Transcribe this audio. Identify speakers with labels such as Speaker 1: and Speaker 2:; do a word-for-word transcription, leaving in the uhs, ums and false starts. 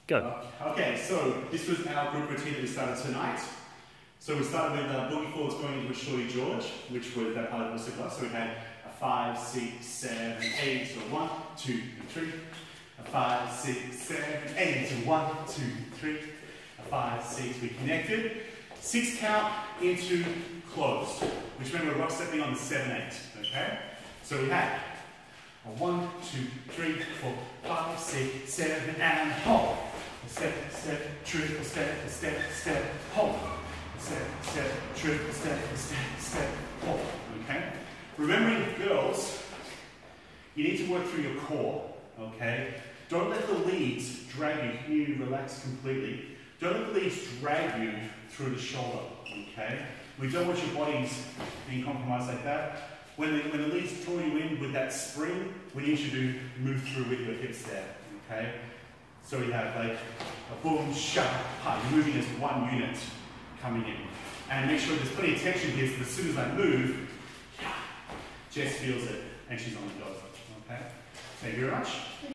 Speaker 1: Go.
Speaker 2: Okay, so this was our group routine that we started tonight. So we started with uh, boogie forwards going into a shorty George, which was that part of the class. So we had a five, six, seven, eight, so one, two, and three. A five, six, seven, eight, so one, two, three. A five, six, we connected. Six count into closed, which meant we're rock stepping on the seven, eight, okay? So we had a one, two, three, four, five, six, seven, and hold. A step, step, triple step, a step, step, hold. A step, step, triple step, a step, step, hold. Okay? Remembering, girls, you need to work through your core, okay? Don't let the leads drag you. Can you relax completely? Don't let the leads drag you through the shoulder, okay? We don't want your bodies being compromised like that. When the, when the leads draw you in with that spring, we need you to move through with your hips there, okay? So we have like a boom, shaka, ha. You're moving as one unit coming in. And make sure there's plenty of tension here so that as soon as I move, Jess feels it and she's on the go, okay? Thank you very much.